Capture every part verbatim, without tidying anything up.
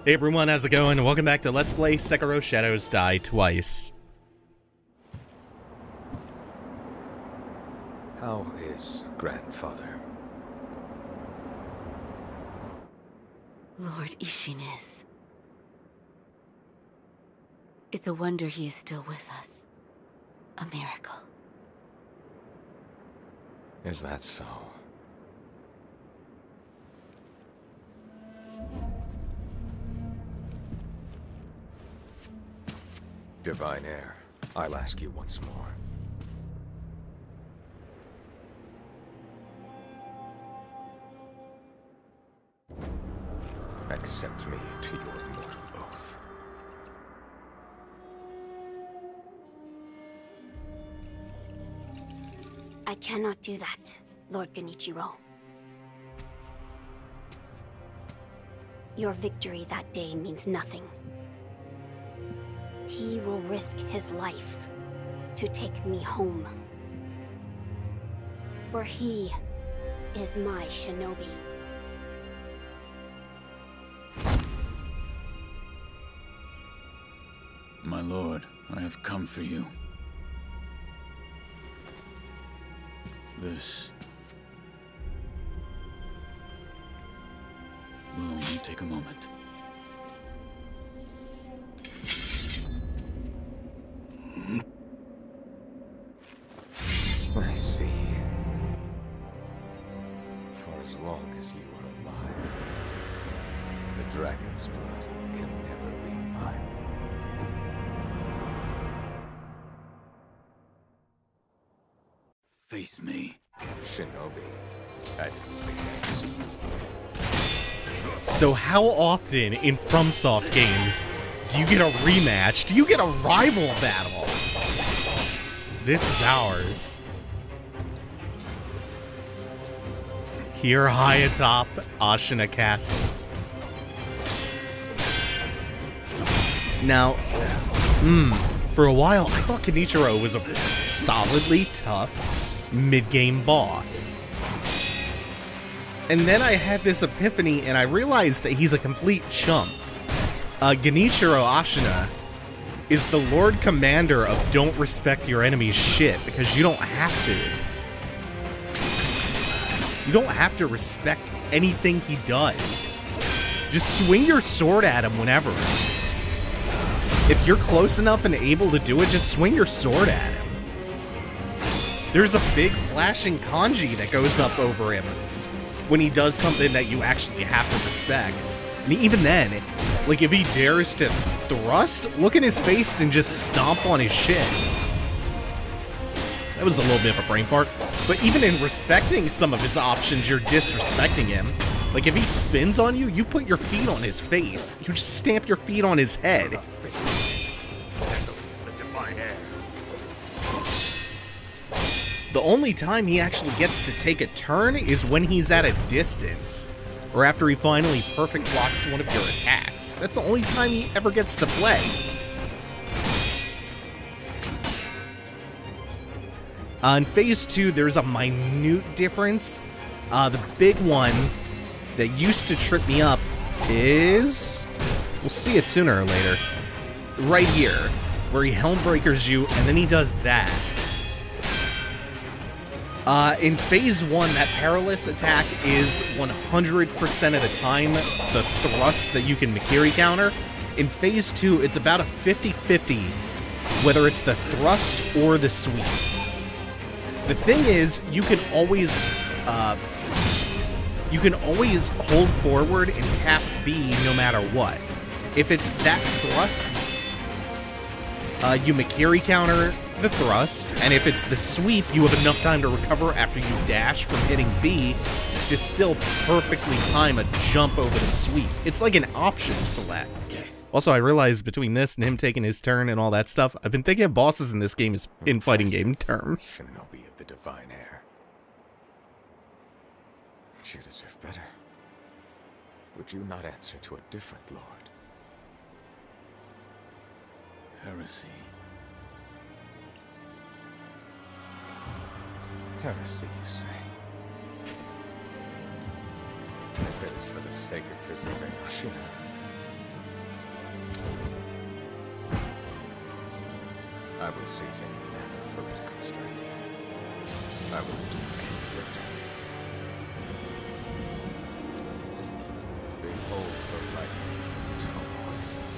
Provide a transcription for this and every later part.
Hey everyone, how's it going? Welcome back to Let's Play Sekiro Shadows Die Twice. How is grandfather? Lord Ishines. It's a wonder he is still with us. A miracle. Is that so? Divine Heir, I'll ask you once more. Accept me into your mortal oath. I cannot do that, Lord Genichiro. Your victory that day means nothing. He will risk his life to take me home. For he is my shinobi. My lord, I have come for you. This will only take a moment. I see. For as long as you are alive, the dragon's blood can never be mine. Face me. Shinobi, I didn't think that's... So how often in FromSoft games do you get a rematch? Do you get a rival battle? This is ours. Here high atop Ashina Castle. Now, hmm, for a while I thought Genichiro was a solidly tough mid-game boss. And then I had this epiphany and I realized that he's a complete chump. Uh, Genichiro Ashina is the Lord Commander of don't respect your enemy's shit because you don't have to. You don't have to respect anything he does. Just swing your sword at him whenever. If you're close enough and able to do it, just swing your sword at him. There's a big flashing kanji that goes up over him when he does something that you actually have to respect. And even then, it, like if he dares to thrust, look in his face and just stomp on his shit. That was a little bit of a brain fart. But even in respecting some of his options, you're disrespecting him. Like if he spins on you, you put your feet on his face. You just stamp your feet on his head. The only time he actually gets to take a turn is when he's at a distance. Or after he finally perfect blocks one of your attacks. That's the only time he ever gets to play. Uh, in Phase two, there's a minute difference. Uh, the big one that used to trip me up is... We'll see it sooner or later. Right here, where he Helmbreakers you, and then he does that. Uh, in Phase one, that Perilous attack is one hundred percent of the time the thrust that you can Mikiri counter. In Phase two, it's about a fifty fifty, whether it's the thrust or the sweep. The thing is, you can always, uh, you can always hold forward and tap B no matter what. If it's that thrust, uh, you Mikiri counter the thrust, and if it's the sweep, you have enough time to recover after you dash from hitting B to still perfectly time a jump over the sweep. It's like an option select. Also, I realized between this and him taking his turn and all that stuff, I've been thinking of bosses in this game as in fighting game terms. Shinobi of the Divine Heir. You deserve better. Would you not answer to a different lord? Heresy. Heresy, you say? If it is for the sake of preserving Ashina, I will seize any manner of heretical strength. I will do any burden. Behold the lightning of Tori.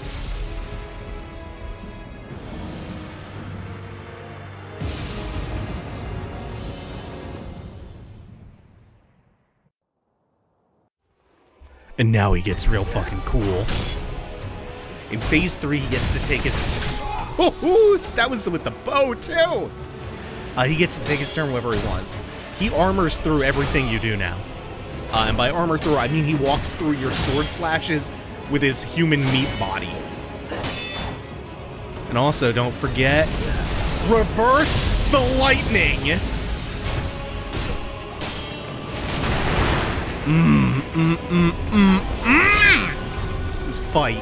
And now he gets real fucking cool. In phase three, he gets to take his... Oh, that was with the bow, too! Uh, he gets to take his turn wherever he wants. He armors through everything you do now. Uh, and by armor through, I mean he walks through your sword slashes with his human meat body. And also, don't forget... Reverse the lightning! Mmm, mmm, mmm, mmm, mmm! This fight.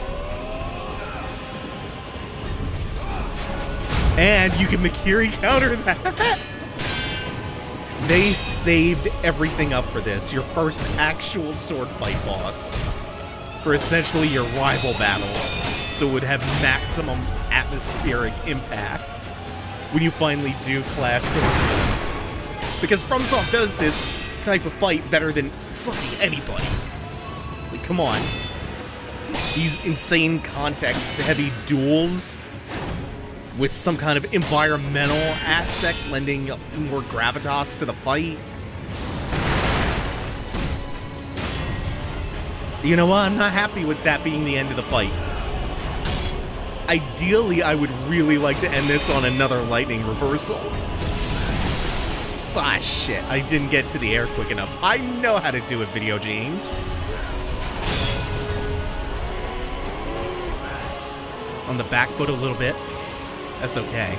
And you can Mikiri counter that. They saved everything up for this. Your first actual sword fight boss. For essentially your rival battle. So it would have maximum atmospheric impact when you finally do clash swords. Because FromSoft does this type of fight better than fucking anybody. Like, come on. These insane context-heavy duels with some kind of environmental aspect, lending more gravitas to the fight. You know what? I'm not happy with that being the end of the fight. Ideally, I would really like to end this on another lightning reversal. Ah, shit. I didn't get to the air quick enough. I know how to do it, video games. On the back foot a little bit. That's okay.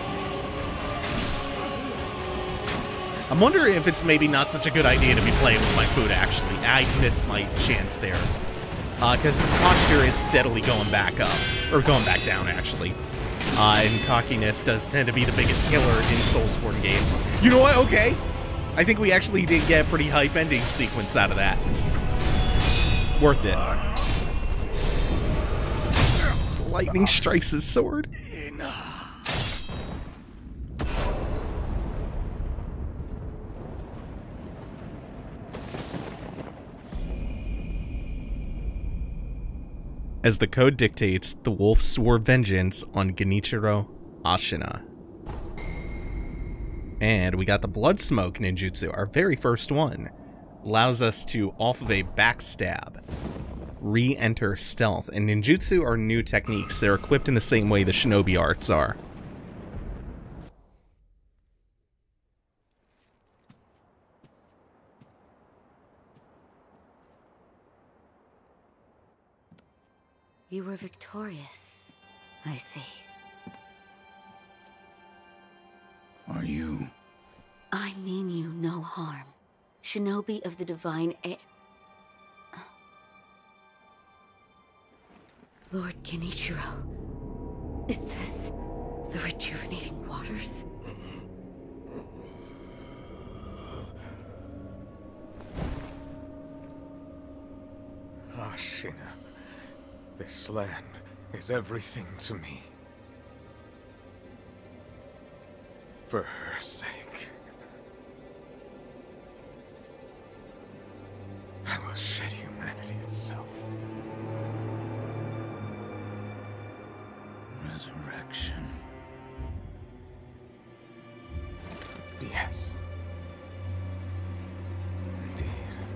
I'm wondering if it's maybe not such a good idea to be playing with my food, actually. I missed my chance there. Uh, because his posture is steadily going back up. Or going back down, actually. Uh, and cockiness does tend to be the biggest killer in Soulsborne games. You know what? Okay. I think we actually did get a pretty hype ending sequence out of that. Worth it. Lightning strikes his sword. As the code dictates, the wolf swore vengeance on Genichiro Ashina. And we got the Blood Smoke ninjutsu, our very first one. Allows us to, off of a backstab, re-enter stealth. And ninjutsu are new techniques. They're equipped in the same way the shinobi arts are. You were victorious, I see. Are you? I mean you no harm. Shinobi of the Divine A... Lord Genichiro, is this the rejuvenating waters? Ashina, this land is everything to me. For her sake, I will shed humanity itself. Resurrection. Yes. Indeed.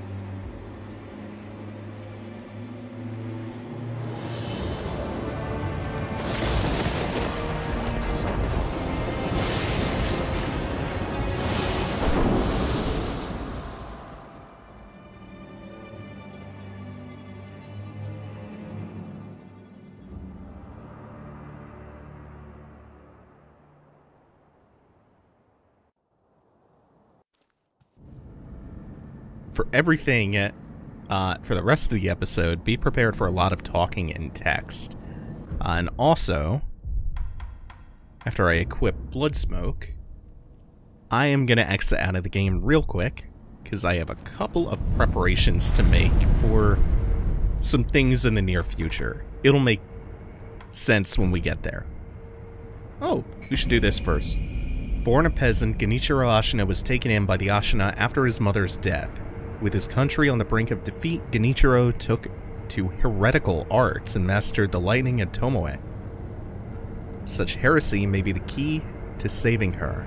For everything, uh, for the rest of the episode, be prepared for a lot of talking in text. Uh, and also, after I equip Blood Smoke, I am going to exit out of the game real quick, because I have a couple of preparations to make for some things in the near future. It'll make sense when we get there. Oh, we should do this first. Born a peasant, Genichiro Ashina was taken in by the Ashina after his mother's death. With his country on the brink of defeat, Genichiro took to heretical arts and mastered the lightning and tomoe. Such heresy may be the key to saving her.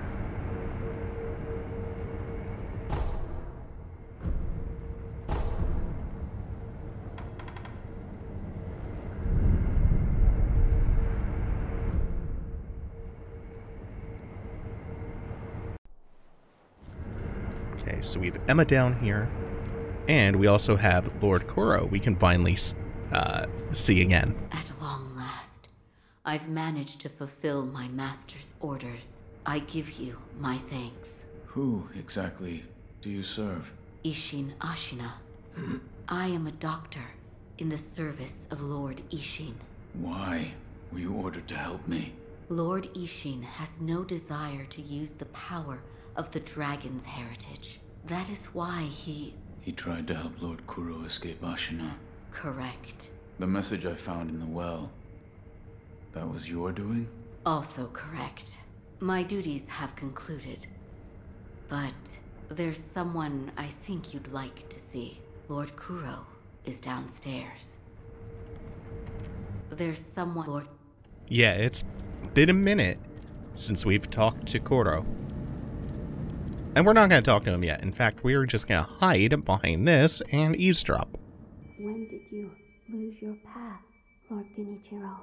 Okay, so we have Emma down here, and we also have Lord Kuro we can finally uh, see again. At long last, I've managed to fulfill my master's orders. I give you my thanks. Who exactly do you serve? Isshin Ashina. I am a doctor in the service of Lord Isshin. Why were you ordered to help me? Lord Isshin has no desire to use the power of the dragon's heritage. That is why he... He tried to help Lord Kuro escape Ashina. Correct. The message I found in the well, that was your doing? Also correct. My duties have concluded. But there's someone I think you'd like to see. Lord Kuro is downstairs. There's someone... Lord... Yeah, it's been a minute since we've talked to Kuro. And we're not going to talk to him yet. In fact, we're just going to hide behind this and eavesdrop. When did you lose your path, Lord Genichiro?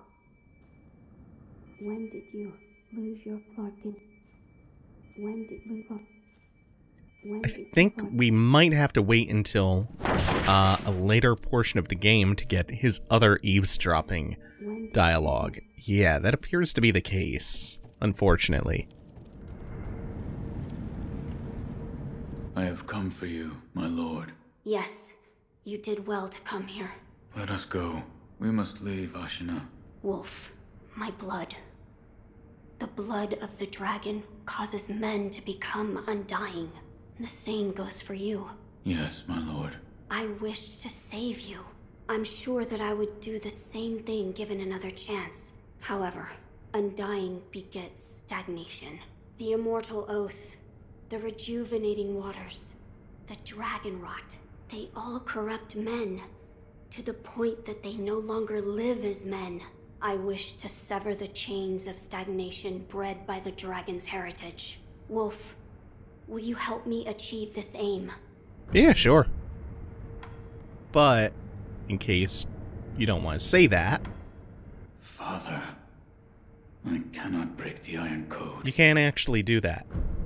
When did you lose your Lord Gen... When did you... When I did think Lord... we might have to wait until uh, a later portion of the game to get his other eavesdropping dialogue. Yeah, that appears to be the case, unfortunately. I have come for you, my lord. Yes, you did well to come here. Let us go. We must leave Ashina. Wolf, my blood. The blood of the dragon causes men to become undying. The same goes for you. Yes, my lord. I wished to save you. I'm sure that I would do the same thing given another chance. However, undying begets stagnation. The immortal oath, the rejuvenating waters, the dragon rot, they all corrupt men, to the point that they no longer live as men. I wish to sever the chains of stagnation bred by the dragon's heritage. Wolf, will you help me achieve this aim? Yeah, sure. But, in case you don't want to say that... Father, I cannot break the Iron Code. You can't actually do that.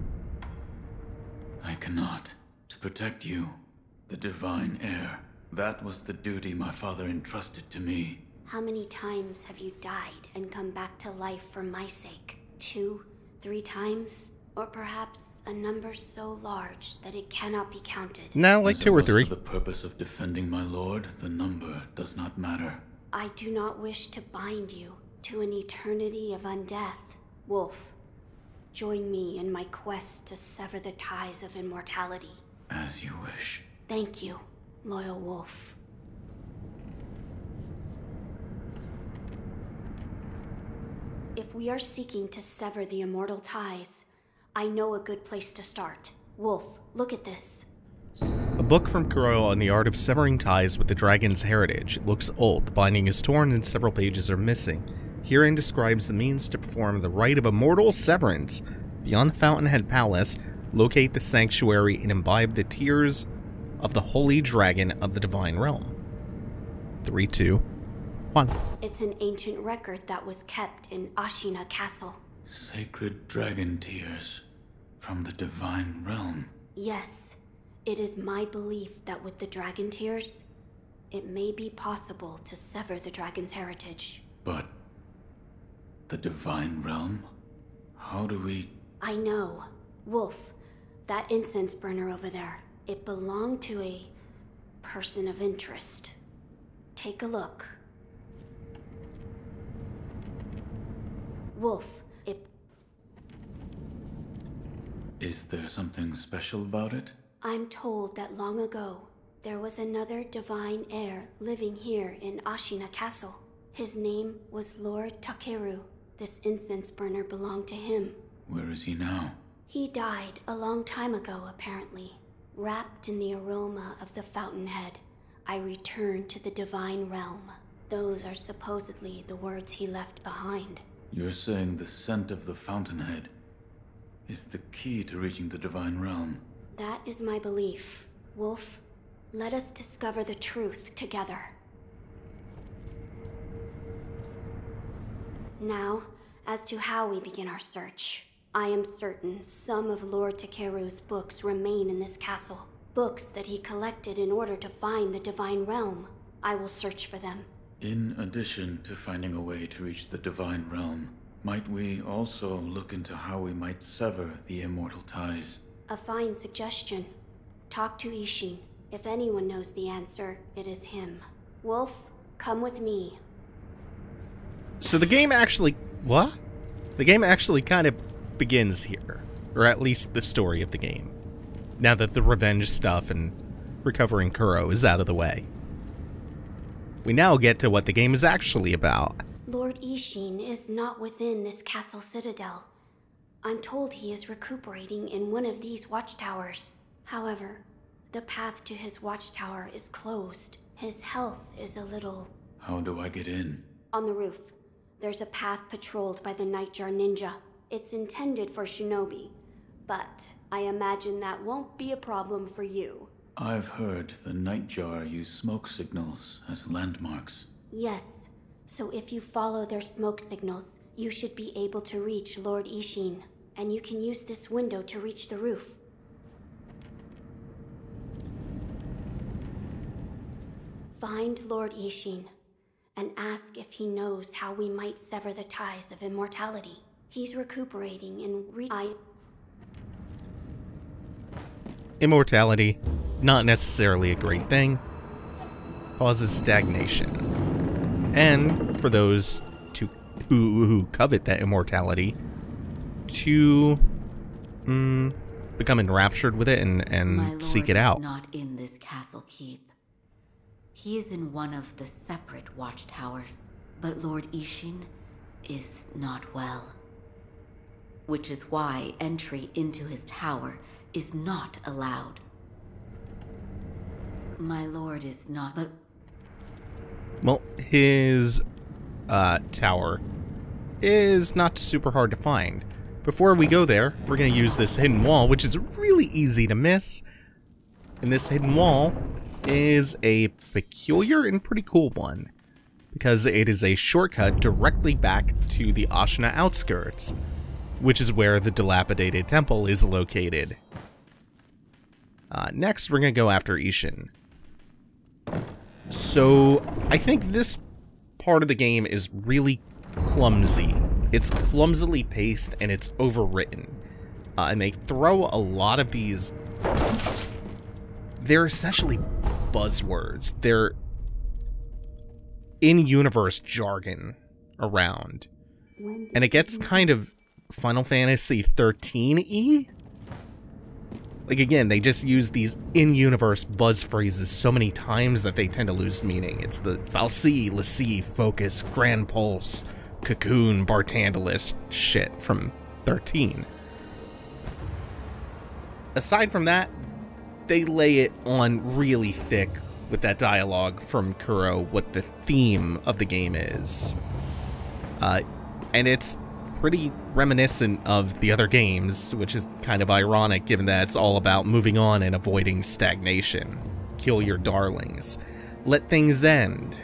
I cannot. To protect you, the divine heir. That was the duty my father entrusted to me. How many times have you died and come back to life for my sake? Two, three times? Or perhaps a number so large that it cannot be counted? No, like As two it or was three. For the purpose of defending my lord, the number does not matter. I do not wish to bind you to an eternity of undeath. Wolf, join me in my quest to sever the ties of immortality. As you wish. Thank you, loyal wolf. If we are seeking to sever the immortal ties, I know a good place to start. Wolf, look at this. A book from Kuro on the art of severing ties with the dragon's heritage. It looks old, the binding is torn and several pages are missing. Herein describes the means to perform the rite of immortal severance. Beyond the Fountainhead Palace, locate the sanctuary and imbibe the tears of the holy dragon of the divine realm. Three, two, one. It's an ancient record that was kept in Ashina Castle. Sacred dragon tears from the divine realm. Yes, it is my belief that with the dragon tears, it may be possible to sever the dragon's heritage. But the divine realm? How do we... I know. Wolf, that incense burner over there, it belonged to a person of interest. Take a look. Wolf, it... Is there something special about it? I'm told that long ago, there was another divine heir living here in Ashina Castle. His name was Lord Takeru, this incense burner belonged to him. Where is he now? He died a long time ago, apparently. Wrapped in the aroma of the fountainhead, I returned to the divine realm. Those are supposedly the words he left behind. You're saying the scent of the fountainhead is the key to reaching the divine realm? That is my belief. Wolf, let us discover the truth together. Now, as to how we begin our search. I am certain some of Lord Takeru's books remain in this castle. Books that he collected in order to find the divine realm. I will search for them. In addition to finding a way to reach the divine realm, might we also look into how we might sever the immortal ties? A fine suggestion. Talk to Ishin. If anyone knows the answer, it is him. Wolf, come with me. So the game actually... What? The game actually kind of begins here. Or at least the story of the game. Now that the revenge stuff and recovering Kuro is out of the way. We now get to what the game is actually about. Lord Ishin is not within this castle citadel. I'm told he is recuperating in one of these watchtowers. However, the path to his watchtower is closed. His health is a little... How do I get in? On the roof. There's a path patrolled by the Nightjar Ninja. It's intended for shinobi, but I imagine that won't be a problem for you. I've heard the Nightjar use smoke signals as landmarks. Yes, so if you follow their smoke signals, you should be able to reach Lord Ishin, and you can use this window to reach the roof. Find Lord Ishin, and ask if he knows how we might sever the ties of immortality. He's recuperating and re- I- Immortality, not necessarily a great thing, causes stagnation. And for those to who, who covet that immortality, to mm, become enraptured with it and, and seek it out. My lord is not in this castle keep. He is in one of the separate watchtowers, but Lord Ishin is not well. Which is why entry into his tower is not allowed. My lord is not, but... Well, his uh, tower is not super hard to find. Before we go there, we're going to use this hidden wall, which is really easy to miss. And this hidden wall is a peculiar and pretty cool one, because it is a shortcut directly back to the Ashina outskirts, which is where the dilapidated temple is located. Uh, next, we're going to go after Ishin. So, I think this part of the game is really clumsy. It's clumsily paced and it's overwritten. Uh, and they throw a lot of these... They're essentially buzzwords. They're in-universe jargon around. And it gets kind of Final Fantasy thirteen-y? Like, again, they just use these in-universe buzz phrases so many times that they tend to lose meaning. It's the Falsi, Lassie, Focus, Grand Pulse, Cocoon, Bartandalus shit from thirteen. Aside from that, they lay it on really thick with that dialogue from Kuro, what the theme of the game is. Uh, and it's pretty reminiscent of the other games, which is kind of ironic given that it's all about moving on and avoiding stagnation. Kill your darlings. Let things end.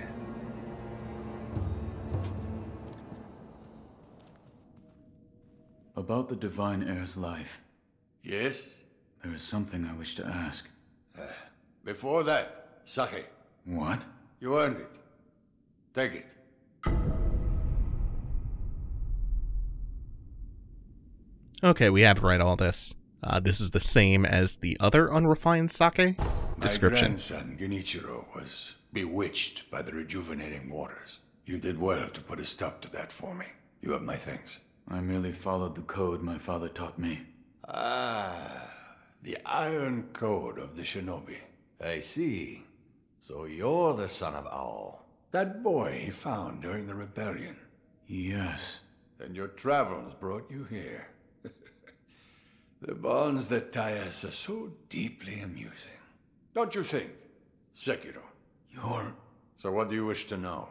About the Divine Heir's life, Yes? there is something I wish to ask. Uh, before that, sake. What? You earned it. Take it. Okay, we have read all this. Uh, this is the same as the other unrefined sake? Description. My grandson, Genichiro, was bewitched by the rejuvenating waters. You did well to put a stop to that for me. You have my thanks. I merely followed the code my father taught me. Ah, the iron code of the shinobi. I see. So you're the son of Owl. That boy he found during the rebellion. Yes. and your travels brought you here. The bonds that tie us are so deeply amusing. Don't you think, Sekiro? You're... So what do you wish to know?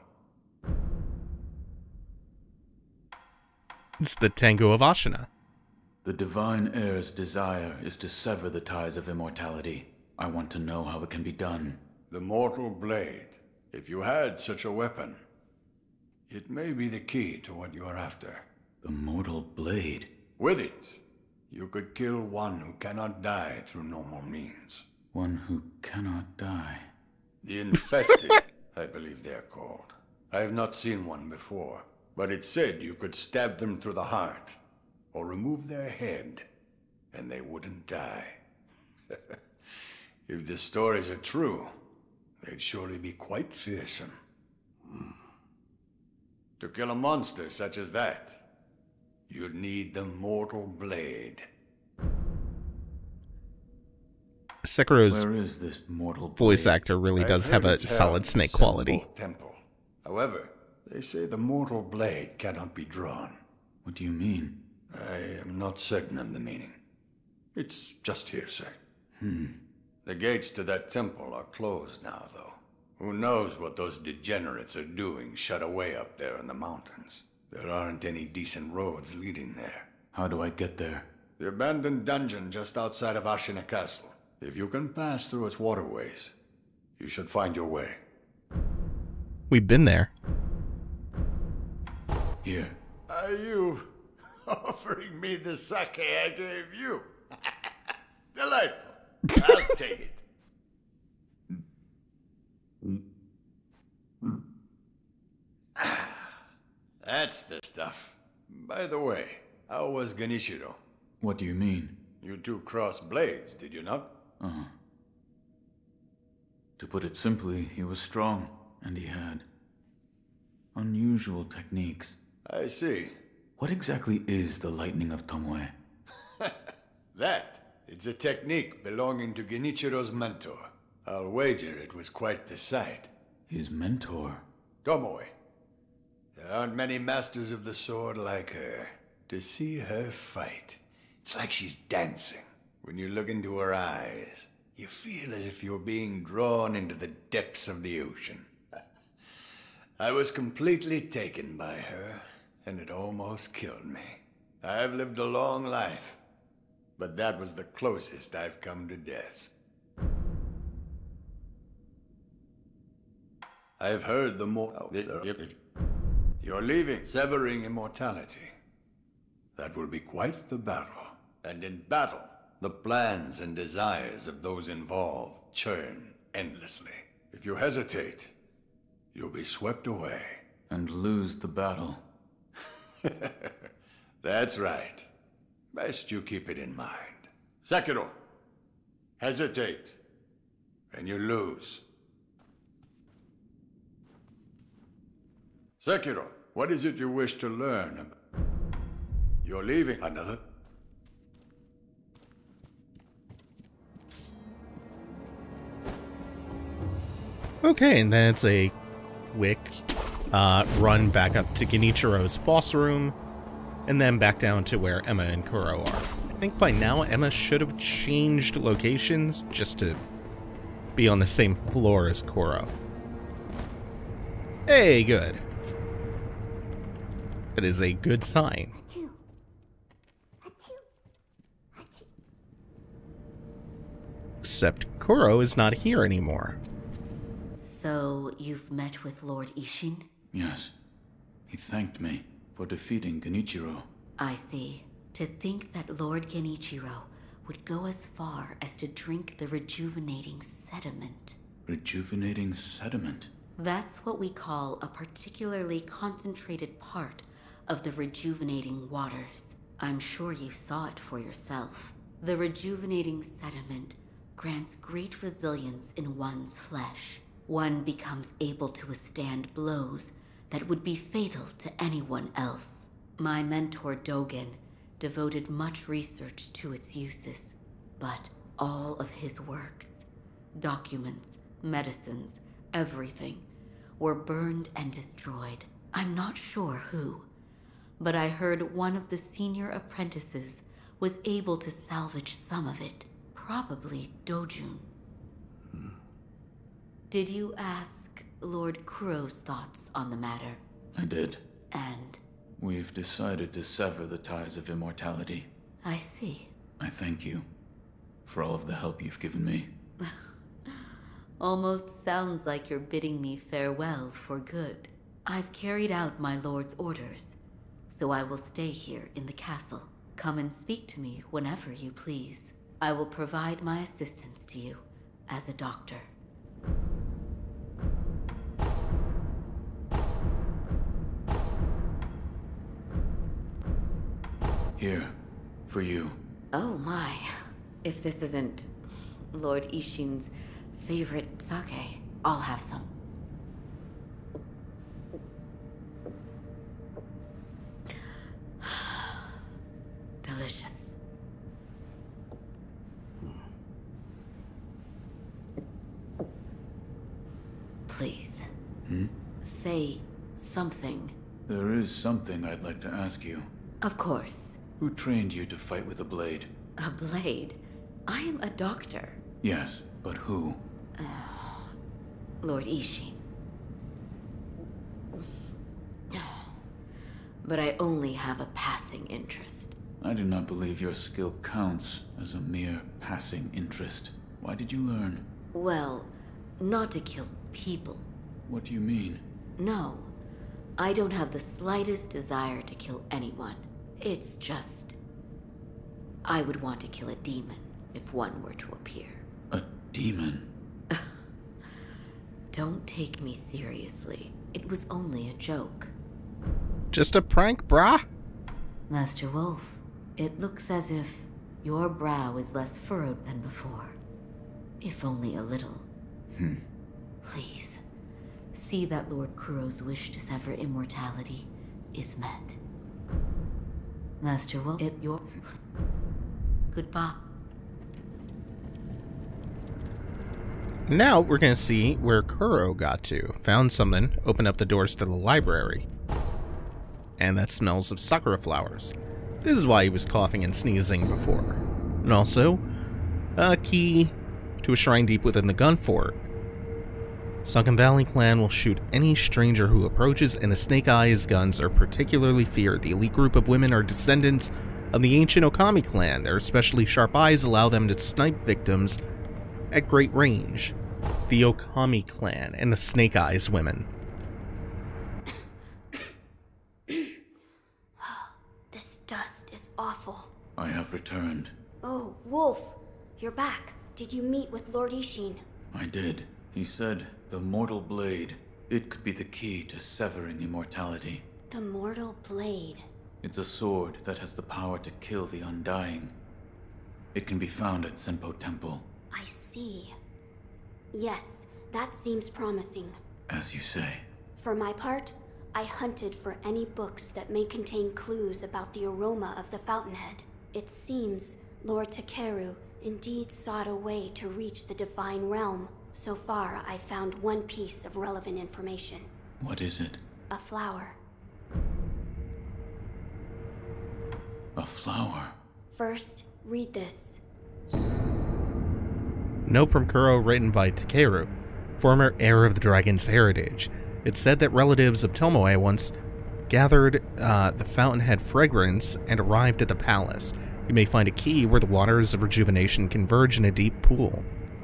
It's the Tango of Ashina. The Divine Heir's desire is to sever the ties of immortality. I want to know how it can be done. The Mortal Blade. If you had such a weapon, it may be the key to what you are after. The Mortal Blade? With it, you could kill one who cannot die through normal means. One who cannot die. The Infested, I believe they're called. I have not seen one before, but it said you could stab them through the heart, or remove their head, and they wouldn't die. If the stories are true, they'd surely be quite fearsome. Hmm. To kill a monster such as that, you'd need the Mortal Blade. Sekiro's Where is this mortal blade? voice actor really I've does heard have a it's solid held snake in quality. Sengoku Temple. However, they say the Mortal Blade cannot be drawn. What do you mean? I am not certain of the meaning. It's just hearsay. Hmm. The gates to that temple are closed now, though. Who knows what those degenerates are doing shut away up there in the mountains. There aren't any decent roads leading there. How do I get there? The abandoned dungeon just outside of Ashina Castle. If you can pass through its waterways, you should find your way. We've been there. Here. Are you offering me the sake I gave you? Delightful. I'll take it. That's the stuff. By the way, how was Genichiro? What do you mean? You two crossed blades, did you not? Uh-huh. To put it simply, he was strong, and he had unusual techniques. I see. What exactly is the Lightning of Tomoe? That, it's a technique belonging to Genichiro's mentor. I'll wager it was quite the sight. His mentor? Tomoe. There aren't many masters of the sword like her. To see her fight, it's like she's dancing. When you look into her eyes, you feel as if you're being drawn into the depths of the ocean. I was completely taken by her, and it almost killed me. I've lived a long life, but that was the closest I've come to death. I've heard the more... You're leaving, severing immortality. That will be quite the battle. And in battle, the plans and desires of those involved churn endlessly. If you hesitate, you'll be swept away. And lose the battle. That's right. Best you keep it in mind. Sekiro, hesitate, and you lose. Sekiro, what is it you wish to learn? You're leaving another... Okay, and then it's a quick uh, run back up to Genichiro's boss room, and then back down to where Emma and Kuro are. I think by now Emma should have changed locations just to be on the same floor as Kuro. Hey, good. That is a good sign. Except Kuro is not here anymore. So, you've met with Lord Ishin? Yes. He thanked me for defeating Genichiro. I see. To think that Lord Genichiro would go as far as to drink the rejuvenating sediment. Rejuvenating sediment? That's what we call a particularly concentrated part of the rejuvenating waters. I'm sure you saw it for yourself. The rejuvenating sediment grants great resilience in one's flesh. One becomes able to withstand blows that would be fatal to anyone else. My mentor Dogen devoted much research to its uses, but all of his works, documents, medicines, everything, were burned and destroyed. I'm not sure who, but I heard one of the senior apprentices was able to salvage some of it. Probably Dojun. Hmm. Did you ask Lord Kuro's thoughts on the matter? I did. And? We've decided to sever the ties of immortality. I see. I thank you for all of the help you've given me. Almost sounds like you're bidding me farewell for good. I've carried out my lord's orders, so I will stay here in the castle. Come and speak to me whenever you please. I will provide my assistance to you as a doctor. Here, for you. Oh my. If this isn't Lord Ishin's favorite sake, I'll have some. Delicious. Please. Hmm? Say something. There is something I'd like to ask you. Of course. Who trained you to fight with a blade? A blade? I am a doctor. Yes, but who? Uh, Lord Ishin. But I only have a passing interest. I do not believe your skill counts as a mere passing interest. Why did you learn? Well, not to kill people. What do you mean? No. I don't have the slightest desire to kill anyone. It's just... I would want to kill a demon if one were to appear. A demon? Don't take me seriously. It was only a joke. Just a prank, brah? Master Wolf, it looks as if your brow is less furrowed than before. If only a little. Hmm. Please, see that Lord Kuro's wish to sever immortality is met. Master Wolf, it your... Goodbye. Now we're gonna see where Kuro got to. Found something, opened up the doors to the library. And that smells of sakura flowers. This is why he was coughing and sneezing before. And also, a key to a shrine deep within the gun fort. Sunken Valley clan will shoot any stranger who approaches, and the Snake Eyes guns are particularly feared. The elite group of women are descendants of the ancient Okami clan. Their especially sharp eyes allow them to snipe victims at great range. The Okami clan and the Snake Eyes women. This dust is awful. I have returned. Oh, Wolf, you're back. Did you meet with Lord Ishin? I did. He said the mortal blade, it could be the key to severing immortality. The mortal blade? It's a sword that has the power to kill the undying. It can be found at Senpo Temple. I see. Yes, that seems promising. As you say. For my part, I hunted for any books that may contain clues about the aroma of the fountainhead. It seems Lord Takeru indeed sought a way to reach the divine realm. So far, I found one piece of relevant information. What is it? A flower. A flower? First, read this. Note from Kuro written by Takeru, former heir of the dragon's heritage. It said that relatives of Tomoe once gathered uh, the fountainhead fragrance and arrived at the palace. You may find a key where the waters of rejuvenation converge in a deep pool.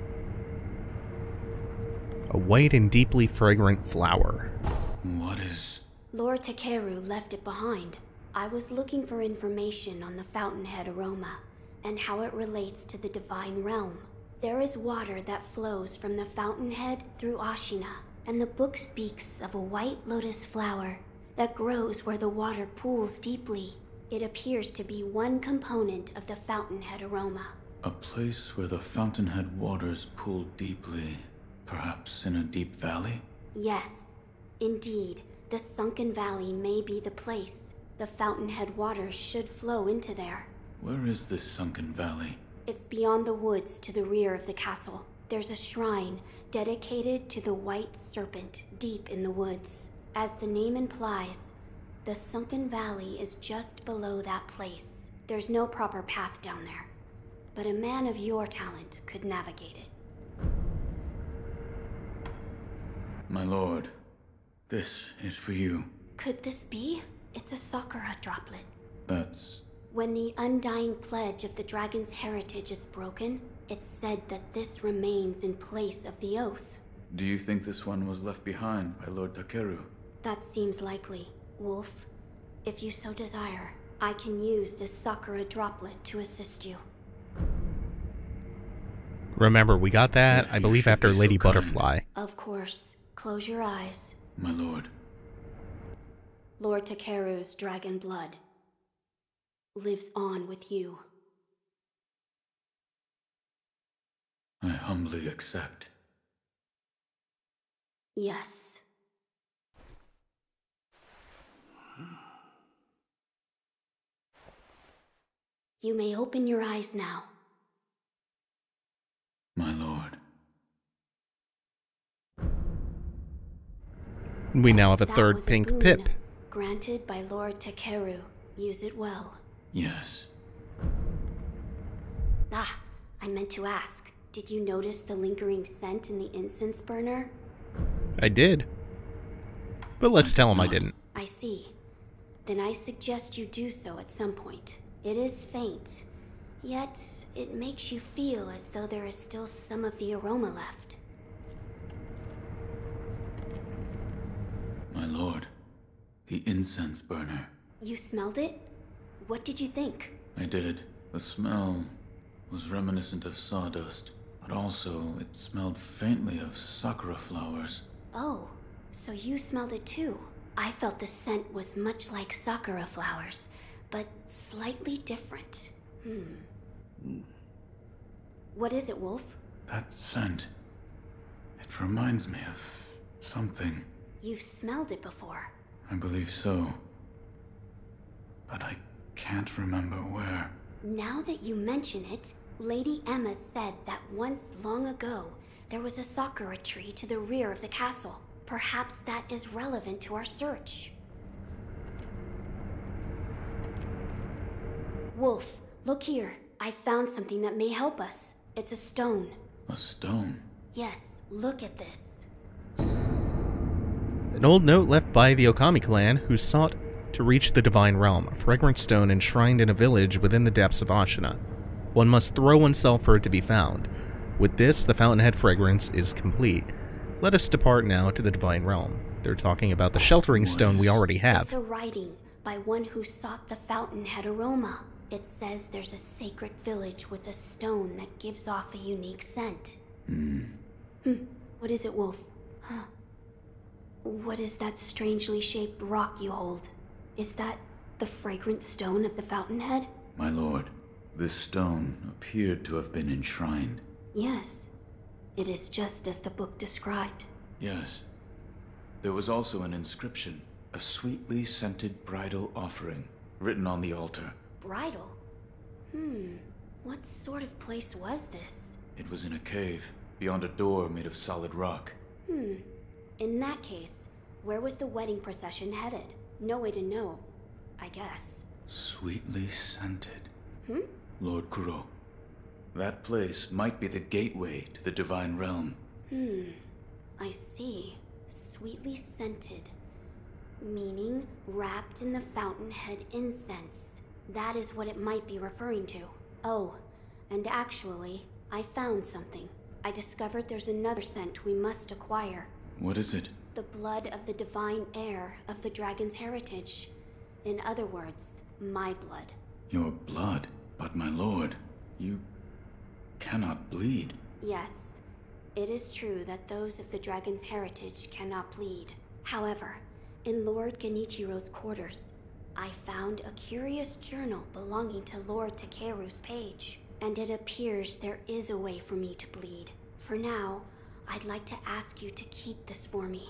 A white and deeply fragrant flower. What is... Lord Takeru left it behind. I was looking for information on the fountainhead aroma and how it relates to the divine realm. There is water that flows from the fountainhead through Ashina, and the book speaks of a white lotus flower that grows where the water pools deeply. It appears to be one component of the fountainhead aroma. A place where the fountainhead waters pool deeply, perhaps in a deep valley? Yes, indeed. The sunken valley may be the place. The fountainhead waters should flow into there. Where is this sunken valley? It's beyond the woods to the rear of the castle. There's a shrine dedicated to the white serpent deep in the woods. As the name implies, The sunken valley is just below that place. There's no proper path down there, but a man of your talent could navigate it. My lord, this is for you. Could this be? It's a Sakura droplet. That's... When the undying pledge of the dragon's heritage is broken, it's said that this remains in place of the oath. Do you think this one was left behind by Lord Takeru? That seems likely. Wolf, if you so desire, I can use this Sakura droplet to assist you. Remember, we got that, If I you believe, should after be so Lady kind. Butterfly. Of course. Close your eyes. My lord. Lord Takeru's dragon blood lives on with you. I humbly accept. Yes. You may open your eyes now. My lord. We now have a That third was a pink boon pip. granted by Lord Takeru. Use it well. Yes. Ah, I meant to ask. Did you notice the lingering scent in the incense burner? I did. But let's tell him I didn't. I see. Then I suggest you do so at some point. It is faint, yet it makes you feel as though there is still some of the aroma left. My lord. The incense burner. You smelled it? What did you think? I did. The smell was reminiscent of sawdust, but also it smelled faintly of sakura flowers. Oh, so you smelled it too. I felt the scent was much like sakura flowers, but slightly different. Hmm. What is it, Wolf? That scent. It reminds me of something. You've smelled it before. I believe so. But I can't remember where. Now that you mention it, Lady Emma said that once long ago, there was a sakura tree to the rear of the castle. Perhaps that is relevant to our search. Wolf, look here. I found something that may help us. It's a stone. A stone? Yes, look at this. An old note left by the Okami clan, who sought to reach the Divine Realm, a fragrant stone enshrined in a village within the depths of Ashina. One must throw oneself for it to be found. With this, the Fountainhead fragrance is complete. Let us depart now to the Divine Realm. They're talking about the sheltering stone we already have. It's a writing by one who sought the Fountainhead aroma. It says there's a sacred village with a stone that gives off a unique scent. Hmm. Hmm. What is it, Wolf? Huh. What is that strangely shaped rock you hold? Is that the fragrant stone of the Fountainhead? My lord, this stone appeared to have been enshrined. Yes. It is just as the book described. Yes. There was also an inscription, a sweetly scented bridal offering, written on the altar. Bridal? Hmm. What sort of place was this? It was in a cave, beyond a door made of solid rock. Hmm. In that case, where was the wedding procession headed? No way to know, I guess. Sweetly scented. Hmm? Lord Kuro. That place might be the gateway to the Divine Realm. Hmm. I see. Sweetly scented. Meaning wrapped in the Fountainhead incense. That is what it might be referring to. Oh, and actually, I found something. I discovered there's another scent we must acquire. What is it? The blood of the divine heir of the dragon's heritage. In other words, my blood. Your blood? But my lord, you cannot bleed. Yes, it is true that those of the dragon's heritage cannot bleed. However, in Lord Genichiro's quarters, I found a curious journal belonging to Lord Takeru's page, and it appears there is a way for me to bleed. For now, I'd like to ask you to keep this for me.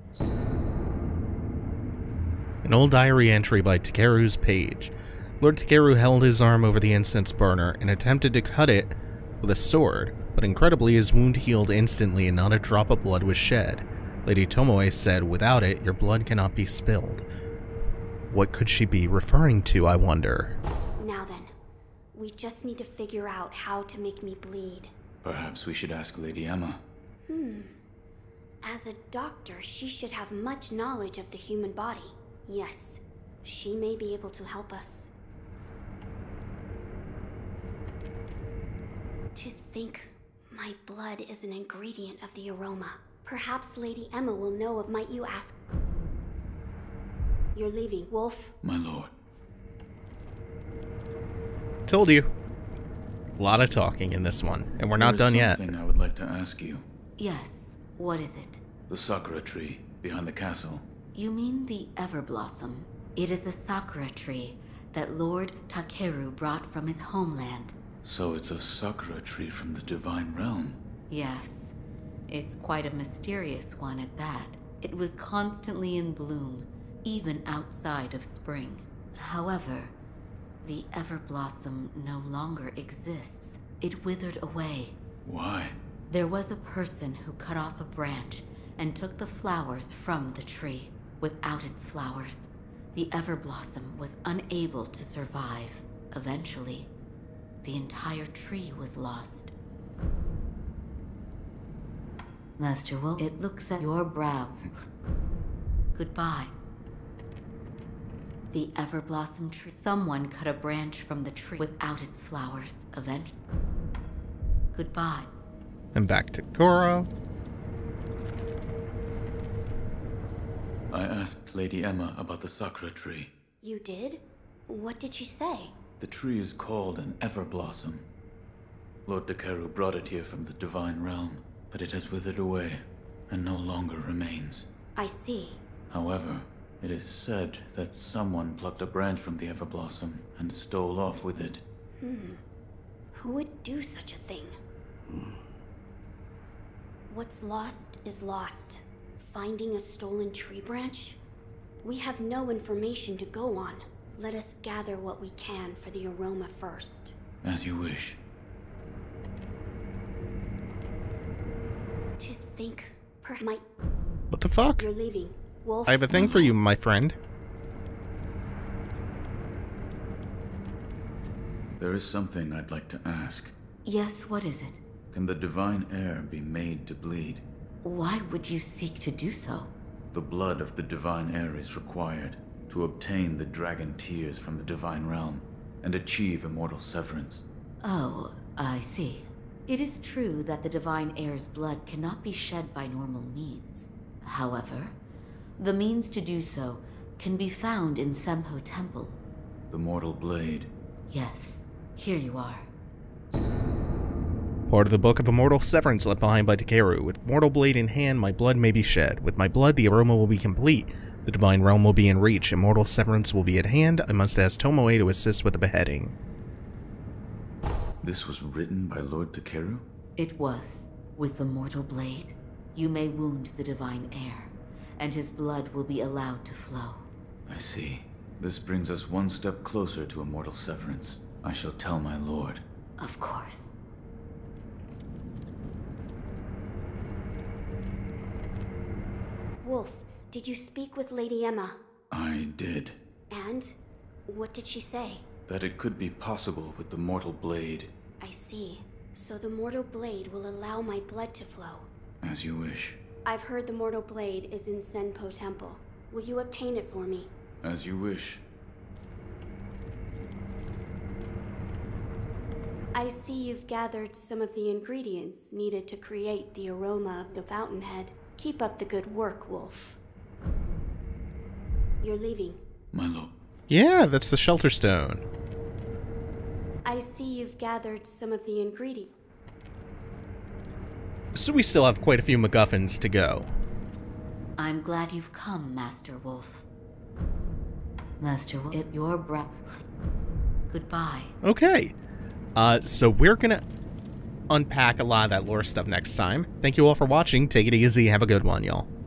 An old diary entry by Takeru's page. Lord Takeru held his arm over the incense burner and attempted to cut it with a sword, but incredibly his wound healed instantly and not a drop of blood was shed. Lady Tomoe said, "Without it, your blood cannot be spilled." What could she be referring to, I wonder? Now then, we just need to figure out how to make me bleed. Perhaps we should ask Lady Emma. Hmm. As a doctor, she should have much knowledge of the human body. Yes, she may be able to help us. To think my blood is an ingredient of the aroma. Perhaps Lady Emma will know of. Might you ask? You're leaving, Wolf? My lord. Told you. A lot of talking in this one, and we're not done yet. There is something I would like to ask you. Yes, what is it? The sakura tree behind the castle. You mean the Everblossom? It is a sakura tree that Lord Takeru brought from his homeland. So it's a sakura tree from the divine realm. Yes, it's quite a mysterious one at that. It was constantly in bloom, even outside of spring. However, the Everblossom no longer exists. It withered away. Why? There was a person who cut off a branch and took the flowers from the tree. Without its flowers, the Everblossom was unable to survive. Eventually, the entire tree was lost. Master Wolf, it looks at your brow. Goodbye. The Everblossom tree. Someone cut a branch from the tree without its flowers. Eventually. Goodbye. And back to Goro. I asked Lady Emma about the sakura tree. You did? What did she say? The tree is called an Everblossom. Lord Takeru brought it here from the divine realm, but it has withered away and no longer remains. I see. However, it is said that someone plucked a branch from the Everblossom and stole off with it. Hmm. Who would do such a thing? Hmm. What's lost is lost. Finding a stolen tree branch? We have no information to go on. Let us gather what we can for the aroma first. As you wish. To think, per my... What the fuck? You're leaving, Wolf. I have a thing for you, my friend. There is something I'd like to ask. Yes, what is it? Can the divine heir be made to bleed? Why would you seek to do so? The blood of the divine heir is required to obtain the dragon tears from the divine realm and achieve immortal severance. Oh, I see. It is true that the divine heir's blood cannot be shed by normal means. However, the means to do so can be found in Senpo Temple. The mortal blade. Yes, here you are. Part of the Book of Immortal Severance left behind by Takeru. With mortal blade in hand, my blood may be shed. With my blood, the aroma will be complete. The divine realm will be in reach. Immortal severance will be at hand. I must ask Tomoe to assist with the beheading. This was written by Lord Takeru? It was. With the mortal blade, you may wound the divine heir, and his blood will be allowed to flow. I see. This brings us one step closer to immortal severance. I shall tell my lord. Of course. Wolf, did you speak with Lady Emma? I did. And? What did she say? That it could be possible with the mortal blade. I see. So the mortal blade will allow my blood to flow. As you wish. I've heard the mortal blade is in Senpo Temple. Will you obtain it for me? As you wish. I see you've gathered some of the ingredients needed to create the aroma of the fountainhead. Keep up the good work, Wolf. You're leaving. My lord. Yeah, that's the Shelter Stone. I see you've gathered some of the ingredients. So we still have quite a few MacGuffins to go. I'm glad you've come, Master Wolf. Master Wolf, at your breath. Goodbye. Okay. Uh, so we're gonna unpack a lot of that lore stuff next time. Thank you all for watching. Take it easy. Have a good one, y'all.